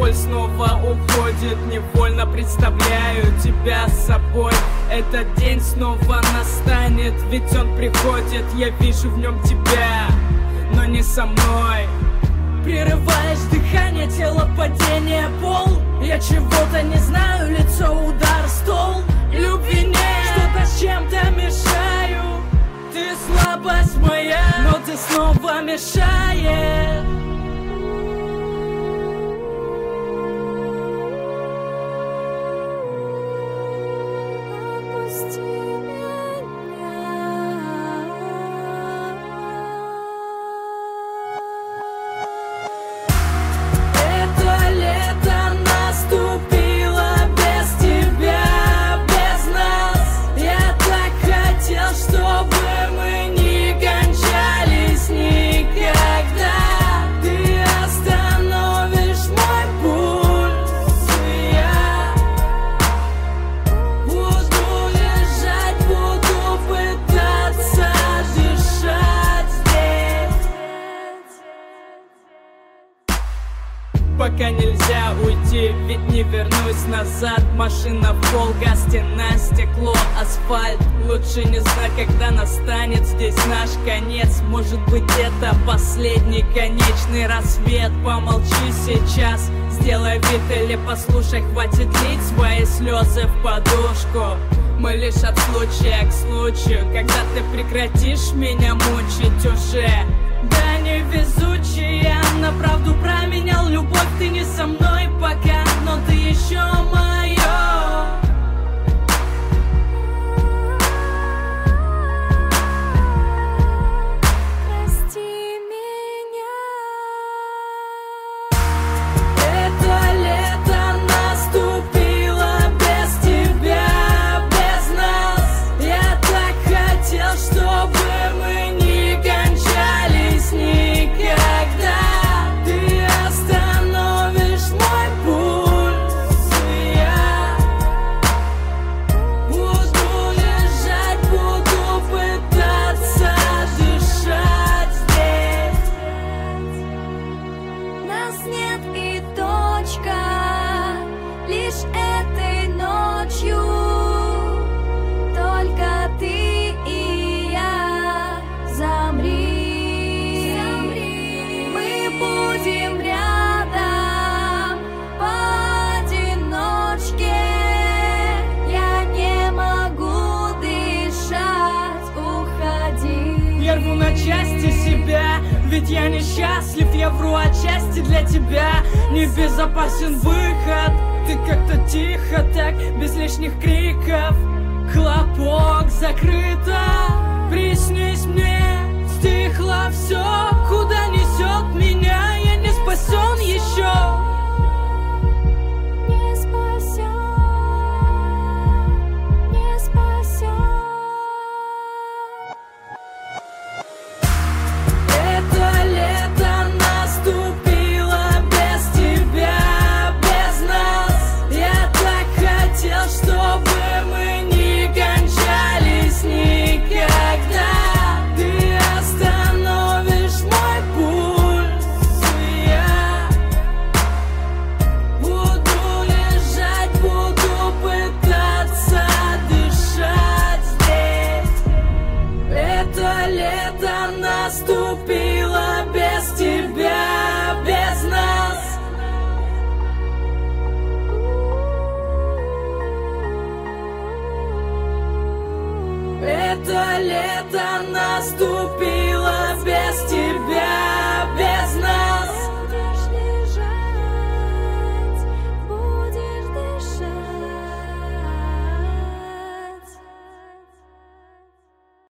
боль снова уходит. Невольно представляю тебя с собой. Этот день снова настанет, ведь он приходит. Я вижу в нем тебя, но не со мной. Прерываешь дыхание, тело, падение, пол. Я чего-то не знаю, лицо, удар, стол. Любви нет, что-то с чем-то мешаю. Ты слабость моя, но ты снова мешаешь. Пока нельзя уйти, ведь не вернусь назад. Машина в пол, газ, стена, стекло, асфальт. Лучше не знать, когда настанет здесь наш конец. Может быть, это последний конечный рассвет. Помолчи сейчас, сделай вид или послушай. Хватит лить свои слезы в подушку. Мы лишь от случая к случаю. Когда ты прекратишь меня мучить уже. Да невезучая, на правду променял любовь. Ты не со мной пока, но ты еще моя. Прости меня. Это лето наступило без тебя, без нас. Я так хотел, чтобы мы не кончались никогда. Ты остановишь мой пульс, и я буду лежать, буду пытаться дышать здесь. Нас нет и точка, лишь этой ночью только ты и я. Замри, мы будем рядом поодиночке. Я не могу дышать, уходи. Я рву на части себя, ведь я несчастлив. Я вру отчасти для тебя. Небезопасен выход. Ты как-то тихо так, без лишних криков. Хлопок закрыто. Приснись мне, стихло все. Куда несет меня? Я не спасен еще. Не спасен, не спасен. Это лето наступило без тебя, без нас. Я так хотел, чтобы мы не кончались никогда. Ты остановишь мой пульс, и я буду лежать, буду пытаться дышать здесь. Это лето наступило без тебя, без нас. Это лето наступило